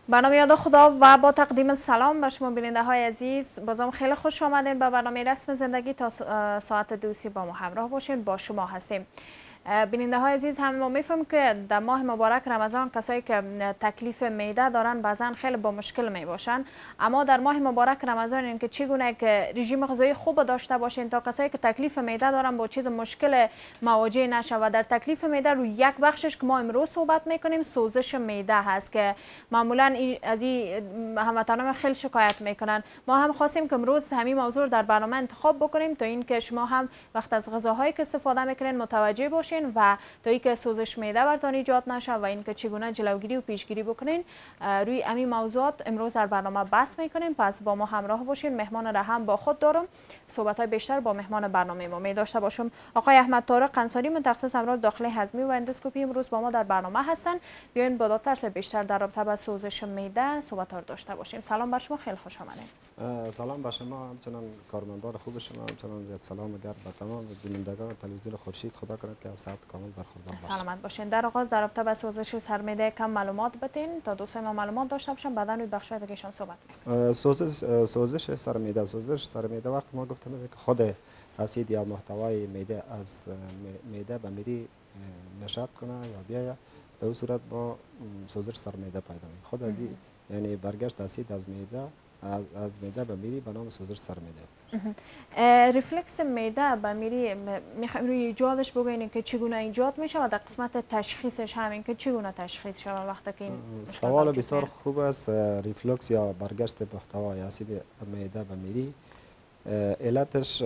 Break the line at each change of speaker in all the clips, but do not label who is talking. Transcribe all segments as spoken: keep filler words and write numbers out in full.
به نام یاد خدا و با تقدیم سلام به شما بیننده های عزیز، بازم خیلی خوش آمدین به برنامه رسم زندگی. تا ساعت دوسی با ما همراه باشین، با شما هستیم. بیننده های عزیز، هم ما میفهمیم که در ماه مبارک رمضان کسایی که تکلیف معده دارن بعضا خیلی با مشکل می باشن، اما در ماه مبارک رمضان این که چگونه که رژیم غذایی خوب داشته باشین تا کسایی که تکلیف معده دارن با چیز مشکل مواجه نشه. و در تکلیف معده رو یک بخشش که ما امروز صحبت میکنیم سوزش معده هست که معمولا از این هموطنان خیلی شکایت میکنن. ما هم خواستیم که امروز همین موضوع در برنامه انتخاب بکنیم تا اینکه شما هم وقت از غذاهایی که استفاده میکنین متوجه باشین و تا اینکه سوزش معده برتان ایجاد نشه و اینکه چگونه جلوگیری و پیشگیری بکنین. روی همین موضوعات امروز در برنامه بحث میکنیم، پس با ما همراه باشین. مهمان را هم با خود دارم، صحبت های بیشتر با مهمان برنامه ما می داشته باشم. آقای احمد طارق انصاری، متخصص امراض داخلی هضمی و اندوسکوپی، امروز با ما در برنامه هستن. بیاین با دکتر بیشتر در رابطه با سوزش معده صحبت ها داشته باشیم. سلام بر شما، خیلی خوش آمدید.
سلام بر شما، همچنان کارمندان خوب شما، همچنان زیاد سلام گرد به تمام بینندگان تلویزیون خورشید. خدا کنه که از صحت کامل برخوردار باشید.
سلامت باشین. در آغاز در رابطه با سوزش سر معده کم معلومات بدین تا دوستان ما معلومات داشته باشن، بعدا روی بخش دیگه‌شون صحبت می‌کنیم.
سوزش سوزش سر معده، سوزش سر معده وقت ما گفتم که خود اسید یا محتوای معده از معده به میری نشاط کنه یا بیاید، در اون صورت با سوزش سر معده پیدا میشه. خود از یعنی برگشت اسید از معده از از معده به میری به نام سوزش سر معده.
ریفلکس معده به میری میخوایم روی ایجادش بگوییم که چگونه ایجاد میشه و در قسمت تشخیصش همین که چگونه تشخیص شود وقتی که این
سوال بسیار خوب است. ریفلکس یا برگشت محتوای اسید معده به میری، علتش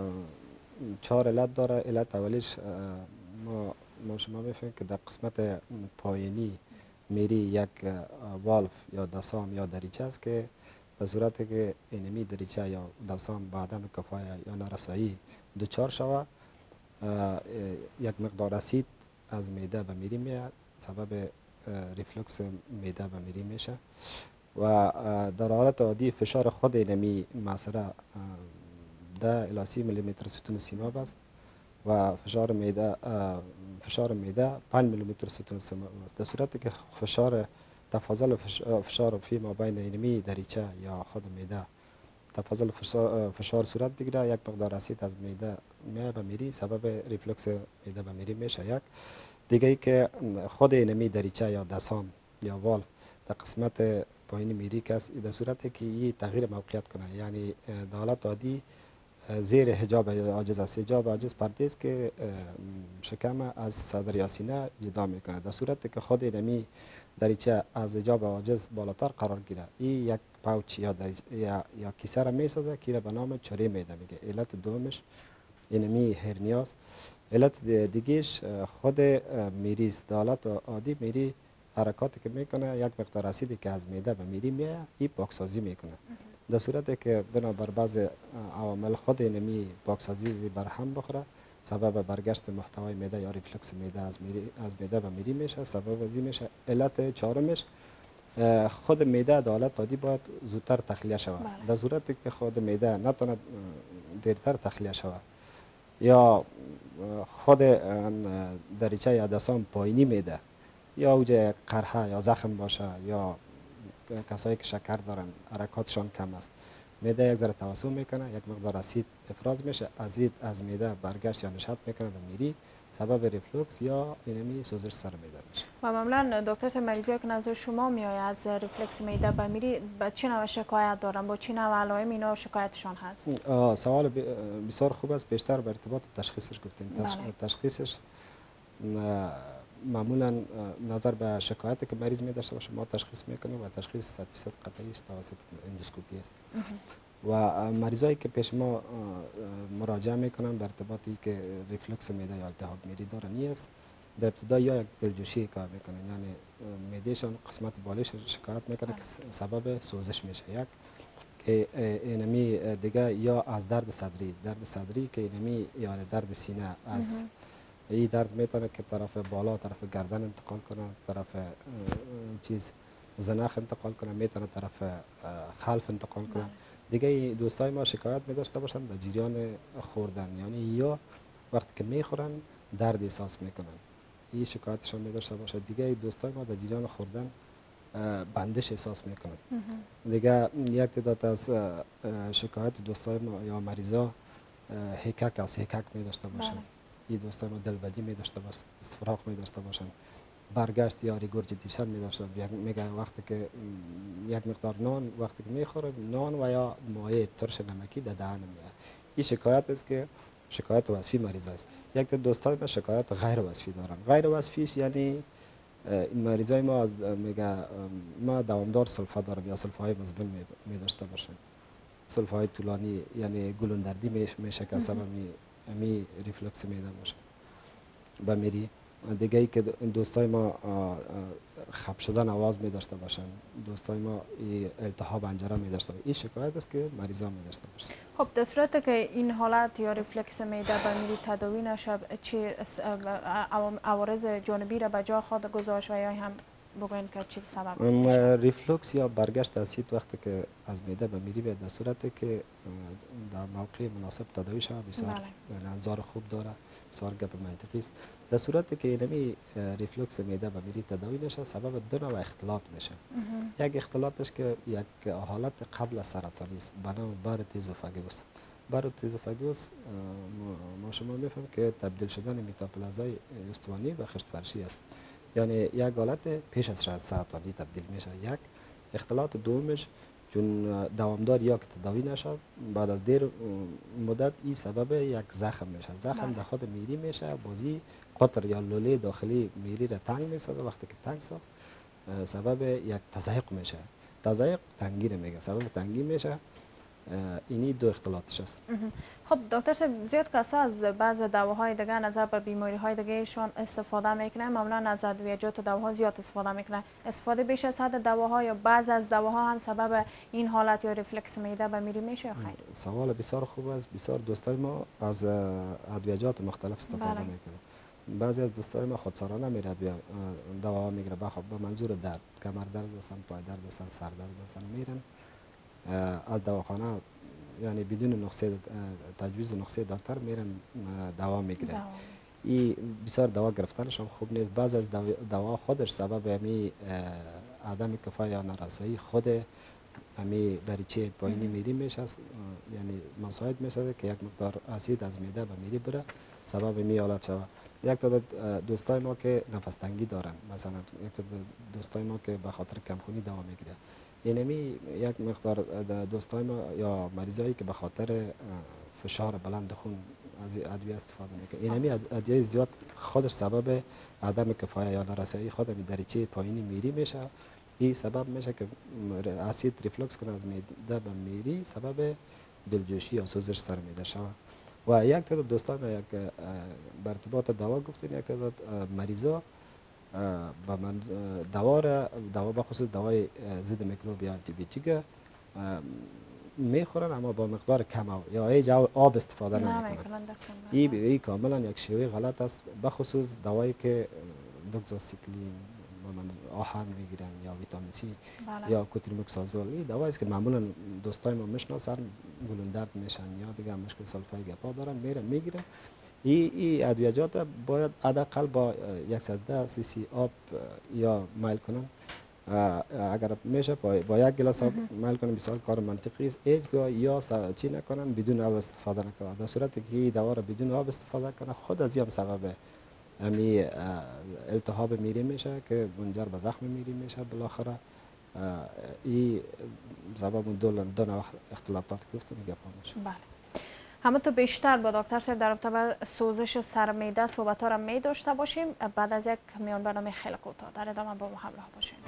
چهار علت داره. علت اولیش ما ما شما میفهمید که در قسمت پایینی میری یک والف یا دسام یا دریچه است که در صورتی که اینمی دریچه یا دسام به عدم کفایت یا نارسایی دچار شود، یک مقدار اسید از معده به میری میاد، سبب ریفلکس معده به میری میشه. و در حالت عادی فشار خود اینمی معصره ده الی سی میلی متر ستون سیماب است و فشار معده فشار معده پنج میلی متر ستون سیماب است. در صورتی که فشار تفاضل فشار فی ما بین اینمی دریچه یا خود معده تفاضل فشار, فشار صورت بگیره، یک مقدار اسید از معده میاد به میری، سبب ریفلکس معده به میری میشه. یک دیگه ای که خود اینمی دریچه یا دسام یا والف در قسمت پایین میری که است، در صورتی که این تغییر موقعیت کنه، یعنی در حالت عادی زیر حجاب عاجز است. حجاب عاجز پرده است که شکم از صدر یا سینه جدا میکنه. در صورتی که خود اینمی دریچه از حجاب عاجز بالاتر قرار گیره، این یک پاوچ یا یا یا کیسه را میسازه که را به نام چره معده میگه. علت دومش اینمی هرنیاست. علت دیگهش خود میری است. در حالت عادی میری حرکاتی که میکنه، یک مقدار اسیدی که از معده به میری میاد، این پاکسازی میکنه. در صورتی که بنابر بعض عوامل خود اینمی پاکسازی برهم بخوره، سبب برگشت محتوای معده یا ریفلکس معده از میری از معده به میری میشه، سبب ازی میشه. علت چهارمش خود معده در حالت عادی باید زودتر تخلیه شود. در صورتی که خود معده نتونه دیرتر تخلیه شود یا خود دریچه یا دسام پایینی معده یا اوج قرحه یا زخم باشه یا کسایی که شکر دارن حرکاتشان کم است، معده یک ذره توسع میکنه، یک مقدار اسید افراز میشه، اسید از معده برگشت یا نشاط میکنه به میری، سبب ریفلکس یا اینمی سوزش سر معده میشه.
و معمولا دکتر مریضی که نظر شما میآید از ریفلکس معده به میری با چه نوع شکایت دارن، با چه نوع علائم اینا شکایتشان هست؟
سوال بسیار خوب است. بیشتر به ارتباط تشخیصش گفتیم. تشخیصش معمولا نظر به شکایتی که مریض می داشته باشه ما تشخیص میکنیم و تشخیص صد درصد قطعیش توسط اندوسکوپی است. و مریضایی که پیش ما مراجعه میکنن به ارتباطی که ریفلکس معده یا التهاب میری دارن نیست، در ابتدا یا یک دلجوشی کار میکنن، یعنی معدهشان قسمت بالایش شکایت میکنه که سبب سوزش میشه. یک که اینمی دیگه یا از درد صدری، درد صدری که اینمی یا درد سینه از این درد میتونه که طرف بالا طرف گردن انتقال کنه، طرف چیز زنخ انتقال کنه، میتونه طرف خلف انتقال کنه. دیگه دوستای ما شکایت می داشته باشن به جریان خوردن، یعنی یا وقتی که میخورن درد احساس میکنن، این شکایتشان می داشته باشه. دیگه دوستای ما در جریان خوردن بندش احساس میکنن. دیگه یک تعداد از شکایت دوستای ما یا مریضا هیکک از هیکک می داشته باشن. این دوستای ما دلبدی می داشته باشن، استفراغ می داشته باشن، برگشت یا ریگورجیتیشن می داشته. میگه وقتی که یک مقدار نان وقتی که میخوره نان و یا مایع ترش نمکی در دهن میاد. این شکایت است که شکایت وصفی مریض است. یک تا دوستای ما شکایت غیر وصفی دارن. غیر وصفیش یعنی این مریضای ما میگه ما دوامدار سلفا دارم یا سلفای مزمن می داشته باشن. سلفای طولانی یعنی گلوندردی میشه که سبب می ریفلکس میده باشه به میری. دیگه ای که دوستای ما خب شدن آواز می داشته باشن، دوستای ما التهاب انجره می داشته باشن. این شکایت است که مریضا می داشته باشن.
خب در صورت که این حالت یا ریفلکس معده به میری تداوی نشه، چی عوارض جانبی را به جا خود گذاشت و یا هم بگوین که چی سبب میشه؟
ریفلکس یا برگشت اسید وقتی که از معده به میری به در صورتی که در موقع مناسب تداوی شود بسیار انظار خوب داره، بسیار گپ منطقی است. در صورتی که اینمی ریفلکس معده به میری تداوی نشه سبب دو نوع اختلاط میشه. یک اختلاطش که یک حالت قبل از سرطانی است به نام بارتیز اوفاگوس. بارتیز اوفاگوس ما شما میفهم که تبدیل شدن میتاپلازای استوانی به خشت فرشی است. یعنی یک حالت پیش از سرطانی تبدیل میشه. یک اختلاط دومش چون دوامدار یا که تداوی نشد بعد از دیر مدت این سبب یک زخم میشه. زخم در خود میری میشه، بازی قطر یا لوله داخلی میری را تنگ میسازه. وقتی که تنگ ساخت سبب یک تضایق میشه. تضایق تنگی میگه، سبب تنگی میشه. اینی دو اختلاطش است.
خب دکتر صاحب زیاد کسا از بعض دواهای دیگه نظر به بیماری های دیگه شان استفاده میکنن، معمولا از ادویجات و دواها زیاد استفاده میکنن. استفاده بیش از حد دواها یا بعض از دواها هم سبب این حالت یا ریفلکس معده به میری میشه یا خیر؟
سوال بسیار خوب است. بسیار دوستای ما از ادویجات مختلف استفاده میکنن. بعضی از دوستای ما خودسرانه میره دوا میگیره به منظور درد، کمر درد هستن، پای درد هستن، سر درد هستن میرن از دواخانه یعنی بدون نسخه تجویز نسخه دکتر میرن دوا میگیرن. این بسیار دوا گرفتنش هم خوب نیست. بعض از دوا خودش سبب امی عدم کفایت یا نارسایی خود امی دریچه پایینی میری میشه، یعنی مساعد میشه که یک مقدار اسید از معده به میری بره سبب می حالت شود. یک تا دوستای ما که نفس تنگی دارن، مثلا یک تا دوستای ما که به خاطر کمخونی دوا میگیره، اینمی یک مقدار دوستای ما یا مریضایی که به خاطر فشار بلند خون از ادویه استفاده میکنه، اینمی ادویه زیاد خودش سبب عدم کفایت یا نارسایی خود می دریچه پایینی میری میشه. این سبب میشه که اسید ریفلکس کنه از معده به میری، سبب دلجوشی یا سوزش سر معده شود. و یک تعداد دوستان یک بر ارتباط دوا گفتین، یک تعداد مریضا با من دوا را دوا به خصوص دوای ضد میکروب یا آنتی بیوتیک میخورن اما با مقدار کم یا هیچ آب استفاده نمیکنن. این این کاملا یک شیوه غلط است. به خصوص دوایی که دوکساسیکلین آهن میگیرن یا ویتامین سی یا کوتریموکسازول، این دوایی است که معمولا دوستای ما میشناسن، گلوندرد میشن یا دیگه مشکل سلفای گپا دارن میرن میگیرن. این ای ادویجات باید حداقل با صد سی سی آب یا میل کنن. اگر میشه با یک گلاس آب میل کنن بسیار کار منطقی است. هیچگاه یا چی نکنن بدون آب استفاده نکنن. در صورتی که این دوا را بدون آب استفاده کنه خود از این سبب امی التهاب میری میشه که منجر به زخم میری میشه. بالاخره این سبب دو دو نوع اختلاطات گفتم گپ میشه.
بله. همونطور بیشتر با دکتر صاحب در رابطه با سوزش سر معده صحبت ها را می داشته باشیم بعد از یک میان برنامه خیلی کوتاه. در ادامه با ما همراه باشین.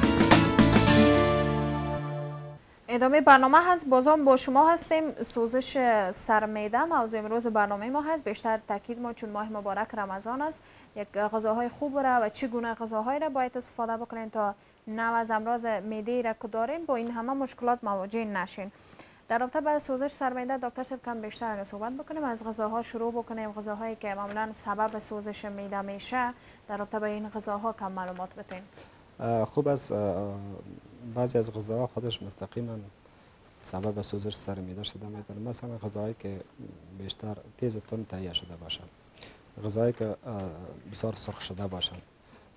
ادامه برنامه هست، بازم با شما هستیم. سوزش سر معده موضوع امروز برنامه ما هست. بیشتر تاکید ما چون ماه مبارک رمضان است، یک غذاهای خوب را و چگونه غذاهایی را باید استفاده بکنین تا نوع از امراض معده را که دارین با این همه مشکلات مواجه نشین. در رابطه با سوزش سر معده دکتر صاحب کم بیشتر اگه صحبت بکنیم، از غذاها شروع بکنیم، غذاهایی که معمولا سبب سوزش معده میشه. در رابطه با این غذاها کم معلومات بتین.
خوب است. بعضی از غذاها خودش مستقیما سبب سوزش سر معده شده میتونه. مثلا غذاهایی که بیشتر تیز و تند تهیه شده باشند، غذاهایی که بسیار سرخ شده باشند،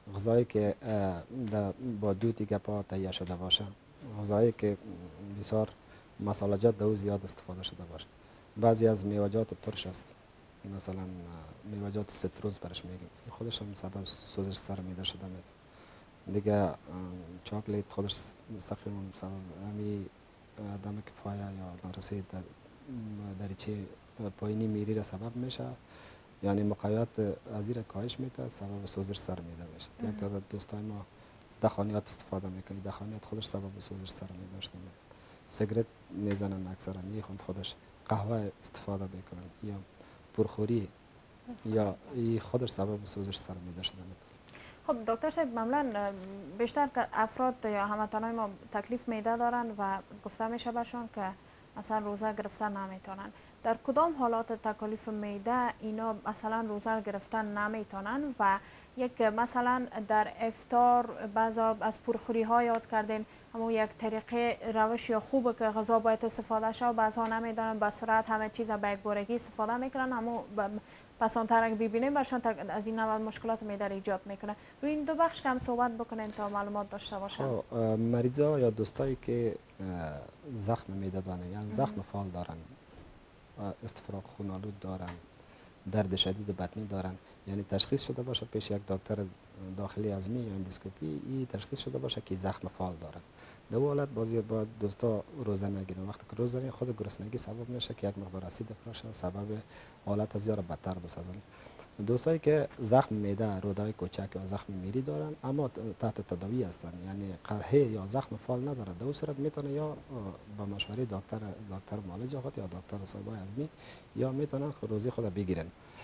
غذایی که با دوتی گپا تهیه شده باشه، غذایی که بسیار مسالجات دو زیاد استفاده شده باشه. بعضی از میوجات ترش است، مثلا میوجات سیتروز برش میگیم، خودش هم سبب سوزش سر معده شده میده. دیگه چاکلیت خودش مستقیما سبب همی عدم کفایه یا نارسایی در دریچه پایینی میری را سبب میشه، یعنی مقاومت از این کاهش میده، سبب سوزش سر میده میشه. یک تعداد دوستای ما دخانیات استفاده میکنی، دخانیات خودش سبب سوزش سر میده شده. سیگرت میزنن اکثرا، یه خود خودش قهوه استفاده میکنن یا پرخوری یا ای خودش سبب سوزش سر میده شده.
خب دکتر صاحب، معمولا بیشتر که افراد یا هموطنان ما تکلیف معده دارن و گفته میشه برشان که مثلا روزه گرفتن نمیتونن. در کدام حالات تکالیف معده اینا مثلا روزه گرفتن نمیتونن؟ و یک مثلا در افطار بعضا از پرخوری ها یاد کردین، اما یک طریقه روش یا خوبه که غذا باید استفاده شه و بعضا نمیدونن، به سرعت همه چیز به یک بارگی استفاده میکنن، اما پس آن طرح ببینیم برشان از این نوع مشکلات معده ایجاد میکنه. روی این دو بخش کم صحبت بکنیم تا معلومات داشته باشن.
مریضا یا دوستایی که زخم معده دارن، یعنی زخم فعال دارن، استفراغ خون آلود دارن، درد شدید بطنی دارن، یعنی تشخیص شده باشه پیش یک دکتر داخلی هضمی یا اندوسکوپی، این تشخیص شده باشه که زخم فعال دارن. در حالت بازی با دوستا روزه نگیرن. وقتی که روزه نگیرن خود گرسنگی سبب میشه که یک مقدار اسید افراز سبب حالت از یار بدتر بسازن. دوستایی که زخم معده، رودای کوچک یا زخم میری دارن اما تحت تداوی هستن، یعنی قرحه یا زخم فعال نداره، در اون صورت میتونه یا با مشوره دکتر دکتر معالج خود یا دکتر صاحب هضمی یا میتونن روزی خود بگیرن.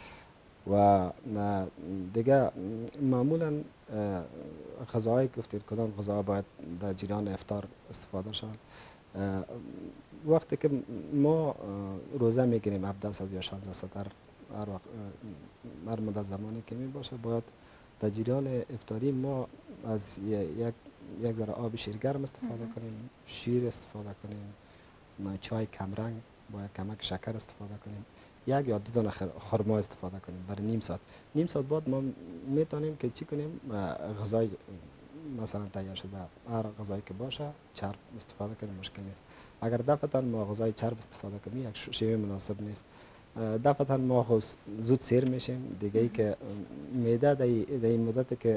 و دیگه معمولا غذاهایی گفتید کدام غذا باید در جریان افطار استفاده شود. وقتی که ما روزه میگیریم هفده ساعت یا شانزده ساعت هر وقت هر مدت زمانی که می باشه، باید در جریان افطاری ما از یک یک ذره آب شیرگرم استفاده کنیم، شیر استفاده کنیم، چای کمرنگ با کمک شکر استفاده کنیم، یک یا دو دانه خرما استفاده کنیم برای نیم ساعت. نیم ساعت بعد ما میتونیم که چی کنیم، غذای مثلا تیار شده هر غذایی که باشه چرب استفاده کنیم، مشکل نیست. اگر دفعتا ما غذای چرب استفاده کنیم یک شیوه مناسب نیست. دفعتا ما زود سیر میشیم. دیگه ای که معده در این مدت که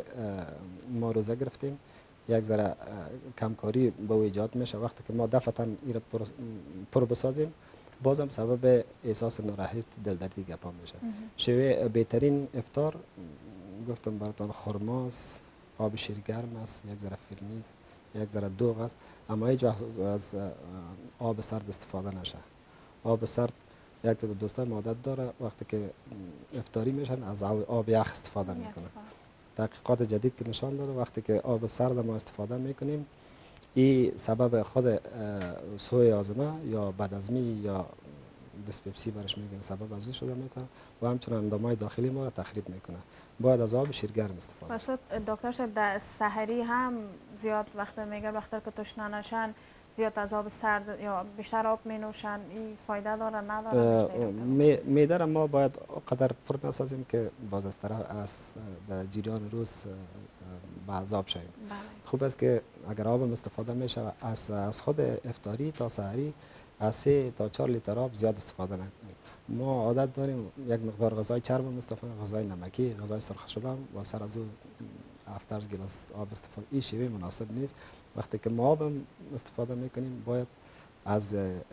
ما روزه گرفتیم یک ذره کمکاری به ایجاد میشه. وقتی که ما دفعتا این پر, پر بسازیم بازم سبب احساس ناراحتی دلدردی گپا میشه. شیوه بهترین افطار گفتم براتون خرماست، آب شیرگرم است، یک ذره فرنیز، یک ذره دوغ است، اما هیچ وقت از آب سرد استفاده نشه. آب سرد یک تا دوستان عادت داره وقتی که افطاری میشن از آب یخ استفاده میکنن. تحقیقات جدید که نشان داره وقتی که آب سرد ما استفاده میکنیم این سبب خود سوء هاضمه یا بدهضمی یا دیسپپسی برش میگن، سبب از شده میتونه و همچنان اندامای داخلی ما را تخریب میکنه. باید از آب شیرگرم استفاده.
مثلا دکتر صاحب در سحری هم زیاد وقت میگه وقتی که تشنه نشن زیاد از آب سرد یا بیشتر آب می نوشن، این فایده داره نداره؟
معده را ما باید قدر پر نسازیم که باز از طرف از در جریان روز به عذاب شویم. خوب است که اگر آب استفاده میشه از از خود افطاری تا سحری از سه تا چهار لیتر آب زیاد استفاده نکنیم. ما عادت داریم یک مقدار غذای چرب استفاده، غذای نمکی، غذای سرخ شده و سر از او هفت گلاس آب استفاده. این شیوه مناسب نیست. وقتی که ما آب استفاده میکنیم باید از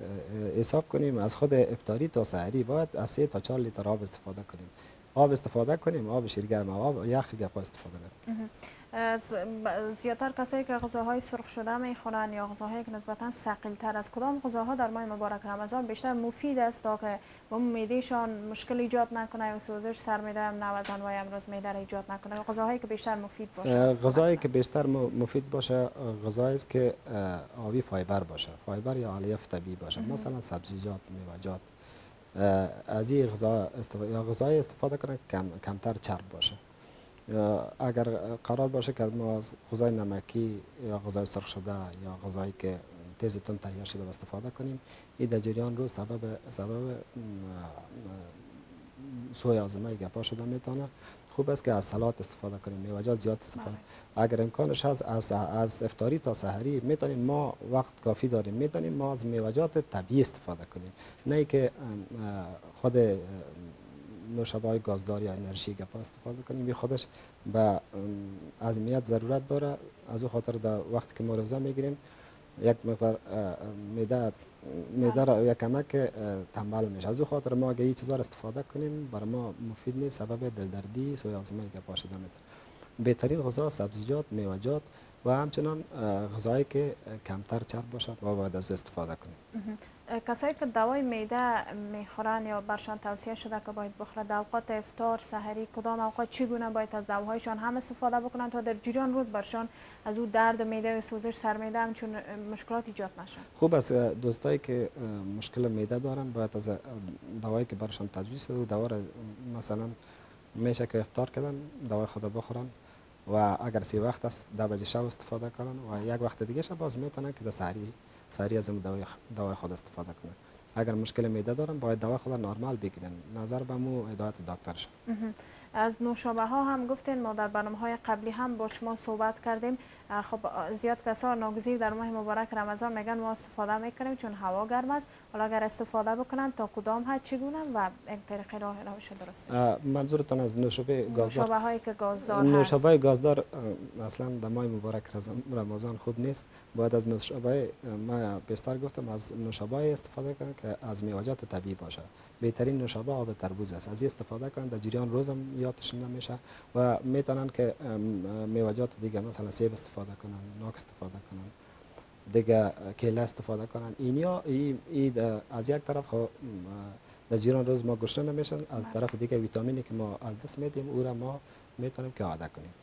حساب کنیم از خود افطاری تا سحری باید از سه تا چهار لیتر آب استفاده کنیم. آب استفاده کنیم، آب شیرگرم، آب یخ گپا استفاده نکنیم.
زیادتر کسایی که غذاهای سرخ شده میخورن یا غذاهایی که نسبتا ثقیل تر از کدام غذاها در ماه مبارک رمضان بیشتر مفید است تا که به معدهشان مشکل ایجاد نکنه و سوزش سر معده هم نوزن و امراض معده را ایجاد نکنه؟ غذاهایی که بیشتر مفید باشه.
غذایی که بیشتر مفید باشه غذایی است که آبی فایبر باشه، فایبر یا الیاف طبیعی باشه، مثلا سبزیجات، میوه‌جات. از این غذا استفاده یا غذای استفاده کنه کم کمتر چرب باشه. اگر قرار باشه که ما از غذای نمکی یا غذای سرخ شده یا غذایی که تیز تند تهیه شده استفاده کنیم، این در جریان روز سبب سبب سوء هاضمه گپا شده میتونه. خوب است که از سلات استفاده کنیم، میوه‌جات زیاد استفاده. اگر امکانش هست از از افطاری تا سحری میتونیم، ما وقت کافی داریم، میتونیم ما از میوه‌جات طبیعی استفاده کنیم، نه که خود نوشابه‌های گازدار یا انرژی گپا استفاده کنیم. بی خودش به عظمیت ضرورت داره. از او خاطر در وقتی که ما روزه میگیریم یک مقدار معده معده را یک کمک تنبل میشه. از او خاطر ما اگه این چیزا را استفاده کنیم برای ما مفید نیست، سبب دلدردی سوی آزمایی که پاشیده میده. بهترین غذا سبزیجات، میوه‌جات و همچنان غذایی که کمتر چرب باشه و باید از استفاده کنیم.
کسایی که دوای معده میخورن یا برشان توصیه شده که باید بخوره، در اوقات افطار، سحری، کدام اوقات چگونه باید از دواهایشان هم استفاده بکنن تا در جریان روز برشان از او درد معده و سوزش سر معده همچون مشکلات ایجاد نشه؟ خوب
است دوستایی که مشکل معده دارن باید از دوایی که برشان تجویز شده دوا را مثلا میشه که افطار کردن دوا خود بخورن و اگر سی وقت است ده بجه شب استفاده کنن و یک وقت دیگه شب باز میتونن که در سحری سحری از دوای دوای خود استفاده کنن. اگر مشکل معده دارن باید دوا خود نرمال بگیرن، نظر به مو هدایت دکتر شد.
از نوشابه ها هم گفتین، ما در برنامه های قبلی هم با شما صحبت کردیم. خب زیاد کسا ناگزیر در ماه مبارک رمضان میگن ما استفاده میکنیم چون هوا گرم است، حالا اگر استفاده بکنن تا کدام حد چگونه و یک طریق راه روش درست؟
منظورتان از نوشابه گازدار؟
نوشابه هایی که گازدار هست.
نوشابه گازدار اصلا در ماه مبارک رمضان خوب نیست. باید از نوشابه، ما بیشتر گفتم از نوشابه استفاده کنن که از میوه‌جات طبیعی باشه. بهترین نوشابه آب تربوز است، از این استفاده کنن در جریان روزم یادشون نمیشه و میتونن که میوه‌جات دیگه مثلا سیب استفاده کنن، ناک استفاده کنن، دیگه کیله استفاده کنن. اینیا ای, ای از یک طرف در جریان روز ما گشنه نمیشن، از طرف دیگه ویتامینی که ما از دست میدیم او را ما میتونیم که عادت کنیم.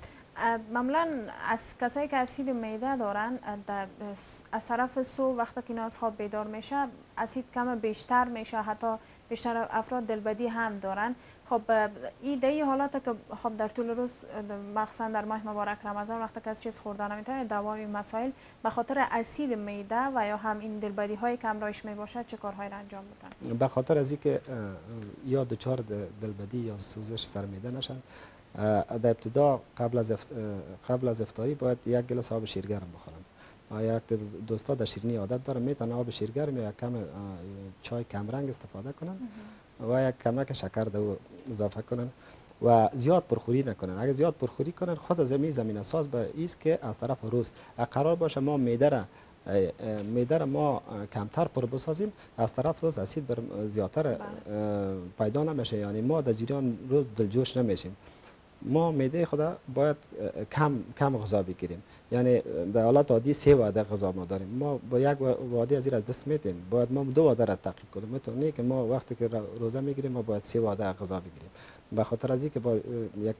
معمولا از کسایی که اسید معده دارن در از طرف صبح وقتی که اینا از خواب بیدار میشه اسید کم بیشتر میشه، حتی بیشتر افراد دلبدی هم دارن. خب این دی حالات که خب در طول روز مخصوصا در ماه مبارک رمضان وقتی که از چیز خوردن نمیتونه دوای مسائل به خاطر اسید معده و یا هم این دلبدی های کم رایش می باشه چه کارهایی را انجام بدن؟
به خاطر از اینکه یا دچار دلبدی یا سوزش سر معده نشن، در ابتدا قبل از قبل از افطاری باید یک گلاس آب شیرگرم بخورن. یک دوستا در شیرینی عادت داره میتونن آب شیرگرم یا کم چای کمرنگ استفاده کنن و یک کمک شکر دو اضافه کنن و زیاد پرخوری نکنن. اگر زیاد پرخوری کنن خود زمین زمین اساس به ایست که از طرف روز قرار باشه ما معده را معده را ما کمتر پر بسازیم، از طرف روز اسید بر زیادتر پیدا نمیشه، یعنی ما در جریان روز دلجوش نمیشیم. ما معده خدا باید کم کم غذا بگیریم، یعنی در حالت عادی سه وعده غذا ما داریم، ما با یک وعده از این از دست میدیم، باید ما دو وعده را تعقیب کنیم. میتونه که ما وقتی که روزه میگیریم ما باید سه وعده غذا بگیریم، به خاطر از اینکه با یک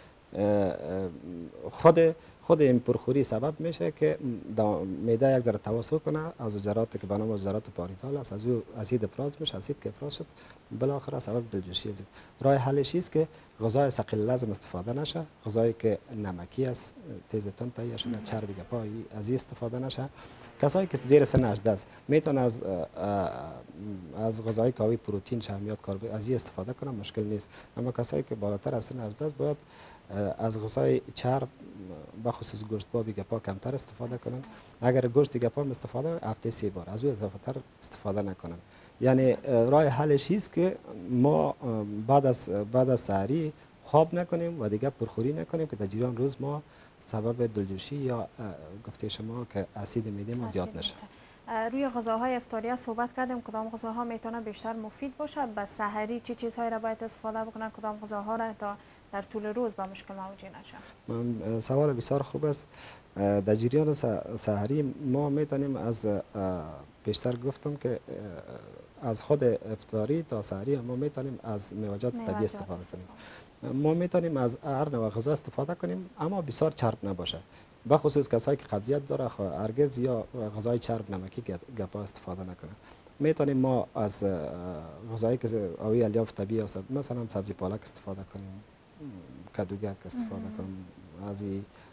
خود خود این پرخوری سبب میشه که معده یک ذره توسط کنه از حجرات که به نام حجرات پاریتال است، از او اسید افراز میشه، اسید که افراز شد بالاخره سبب دلجوشی است. راه حلش است که غذای ثقیل لازم استفاده نشه، غذایی که نمکی است، تیز تند تهیه شده، چربی گپایی از این استفاده نشه. کسایی که زیر سن هجده است میتونن از از غذای کاوی پروتئین، شحمیات، کربوهیدرات از این استفاده کنن، مشکل نیست. اما کسایی که بالاتر از سن هجده است باید از غذای چرب به خصوص گوشت بابی گپا کمتر استفاده کنن. اگر گوشت گپا استفاده هفته سه بار، از او اضافه تر استفاده نکنن. یعنی راه حلش است که ما بعد از بعد از سحری خواب نکنیم و دیگه پرخوری نکنیم که در جریان روز ما سبب دلجوشی یا گفته شما که اسید معده ما زیاد نشه.
روی غذاهای افطاری صحبت کردیم، کدام غذاها میتونه بیشتر مفید باشه؟ به سحری چه چیزهایی را باید استفاده بکنن، کدام غذاها را تا در طول روز با مشکل مواجه نشن؟
سوال بسیار خوب است. در جریان سحری ما میتونیم از بیشتر گفتم که از خود افطاری تا سحری ما میتونیم از میوه‌جات طبیعی استفاده کنیم. ما میتونیم از هر نوع غذا استفاده کنیم اما بسیار چرب نباشه، به خصوص کسایی که قبضیت داره هرگز یا غذای چرب نمکی گپا استفاده نکنه. میتونیم ما از غذایی که اوی الیاف طبیعی است مثلا سبزی پالک استفاده کنیم، کدوگک استفاده کنیم، از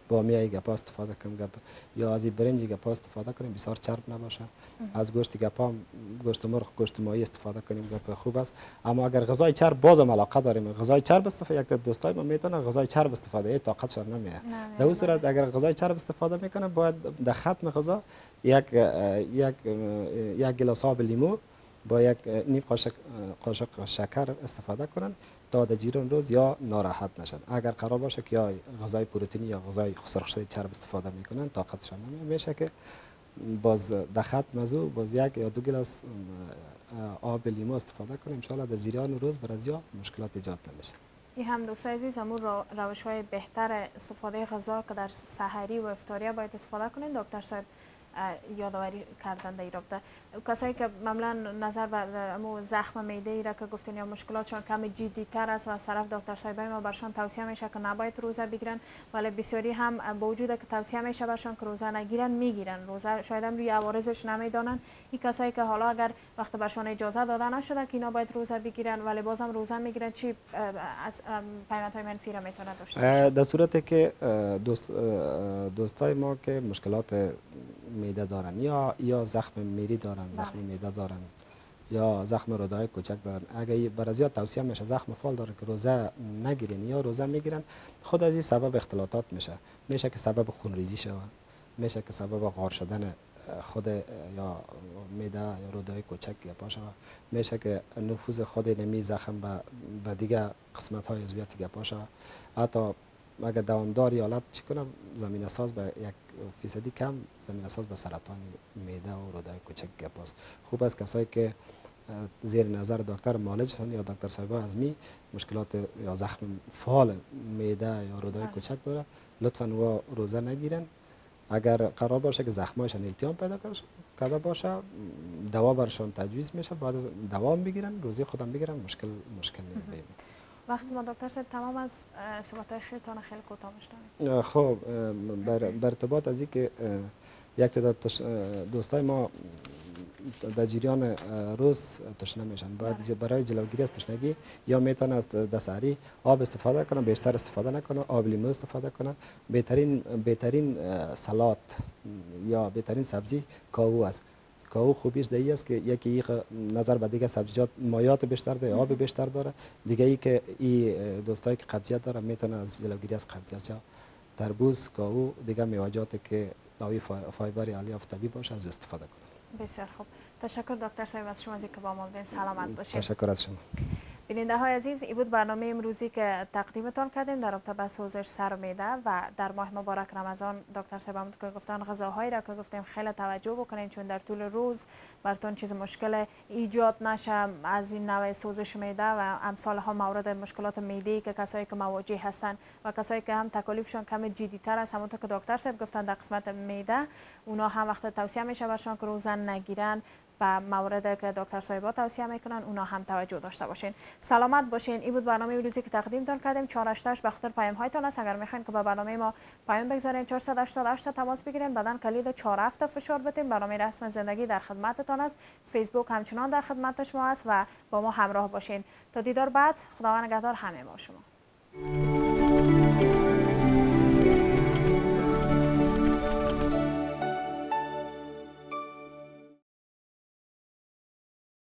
بامیه گپا استفاده کنیم، گپ یا از برنج گپا استفاده کنیم بسیار چرب نباشه. از گوشت گپا، گوشت مرغ، گوشت ماهی استفاده کنیم گپ خوب است. اما اگر غذای چرب بازم علاقه داریم غذای چرب استفاده، یک دوستای ما میتونه غذای چرب استفاده ای طاقتشان نمیه. در اون صورت اگر غذای چرب استفاده میکنه باید در ختم غذا یک یک یک گلاس آب لیمو با یک نیم قاشق قاشق شکر استفاده کنن تا در جریان روز یا ناراحت نشن. اگر قرار باشه که یا غذای پروتئینی یا غذای سرخ شده چرب استفاده میکنن طاقتشان نمیه، میشه که باز در ختم از او باز یک یا دو گلاس آب لیمو استفاده کنیم، ان شاء الله در جریان روز برای مشکلات ایجاد نمیشه.
این هم دوستای عزیز همون روش های بهتر استفاده غذا که در سحری و افطاری باید استفاده کنین. دکتر صاحب یادآوری کردن در رابطه کسایی که معمولا نظر بر زخم معده ای را که گفتین یا مشکلاتشان کم جدی تر است و از طرف دکتر صاحب ما برشان توصیه میشه که نباید روزه بگیرن، ولی بسیاری هم با وجود که توصیه میشه برشان که روزه نگیرن میگیرن روزه، شاید هم روی عوارضش نمیدانن. این کسایی که حالا اگر وقت برشان اجازه داده نشده که اینا باید روزه بگیرن ولی بازم روزه میگیرن، چی از پیامدهای منفی را میتونه داشته باشه؟
در صورتی که دوست دوستای ما که مشکلات معده دارن یا یا زخم میری دارن، زخم معده دارن یا زخم رودای کوچک دارن، اگه برای زیاد توصیه میشه زخم فال دارن که روزه نگیرن یا روزه میگیرن، خود از این سبب اختلاطات میشه، میشه که سبب خونریزی شود، میشه که سبب غار شدن خود یا معده یا رودای کوچک یا پا شود، میشه که نفوذ خود نمی زخم به به دیگه قسمت های عضویت گپا شود. حتی اگر دوامدار حالت چی کنم زمینه ساز به یک فیصدی کم زمینه ساز به سرطان معده و رودای کوچک گپاست. خوب است کسایی که زیر نظر دکتر معالجشان یا دکتر صاحب ازمی مشکلات یا زخم فال معده یا رودای کوچک داره لطفا و روزه نگیرن. اگر قرار باشه که زخمایشان التیام پیدا کرده باشه دوا برشان تجویز میشه، بعد از دوا بگیرن روزی خودم بگیرن، مشکل مشکل نمیشه.
وقتی ما دکتر صاحب تمام از صحبت‌های خیلیتان خیلی کوتاه می‌شنویم.
خب بر ارتباط از اینکه یک تعداد دوستای ما در جریان روز تشنه میشن، باید برای جلوگیری از تشنگی یا میتونه از دسری آب استفاده کنه، بیشتر استفاده نکنه، آب لیمو استفاده کنه. بهترین بهترین سلات یا بهترین سبزی کاهو است. کاهو خوبیش دیگه است که یکی نظر به دیگه سبزیجات مایات بیشتر داره، آب بیشتر داره. دیگه ای که این دوستایی که قبضیت داره میتونه از جلوگیری از قبضیت شه. تربوز، کاهو، دیگه میوه‌جاتی که داوی فایبر عالی آفتابی باشه از استفاده کنه.
بسیار خوب. تشکر دکتر صاحب از شما که با ما بودین. سلامت باشید.
تشکر از شما.
بیننده های عزیز، این بود برنامه امروزی که تقدیمتان کردیم در رابطه با سوزش سر و معده و در ماه مبارک رمضان. دکتر صاحب که گفتن غذاهایی را که گفتیم خیلی توجه بکنین چون در طول روز براتون چیز مشکل ایجاد نشه از این نوع سوزش معده و امثال ها مورد مشکلات معده که کسایی که مواجه هستند و کسایی که هم تکالیفشون کم جدی تر است، همونطور که دکتر صاحب گفتن در قسمت معده اونا هم وقت توصیه میشه برشون که روزه نگیرن و مورد که دکتر صاحبا توصیه میکنن اونا هم توجه داشته باشین. سلامت باشین. این بود برنامه امروزی که تقدیم تان کردیم. چهار هشت هشت به خاطر پیام هایتان است. اگر میخواین که به برنامه ما پیام بگذارین چهارصد و هشتاد و هشت تماس بگیرین، بعدن کلید چهار هفت فشار بدین. برنامه رسم زندگی در خدمتتان است. فیسبوک همچنان در خدمت شما است و با ما همراه باشین. تا دیدار بعد، خداوند نگهدار همه ما شما.